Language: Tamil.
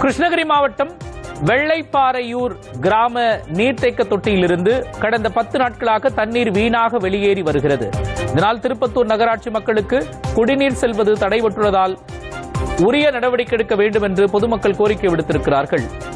கிருஷ்ணகிரி மாவட்டம் வெள்ளைப்பாறையூர் கிராம நீர்த்தேக்க தொட்டியிலிருந்து கடந்த 10 நாட்களாக தண்ணீர் வீணாக வெளியேறி வருகிறது. இதனால் திருப்பத்தூர் நகராட்சி மக்களுக்கு குடிநீர் செல்வது தடைபட்டுள்ளதால் உரிய நடவடிக்கை எடுக்க வேண்டும் என்று பொதுமக்கள் கோரிக்கை விடுத்திருக்கிறார்கள்.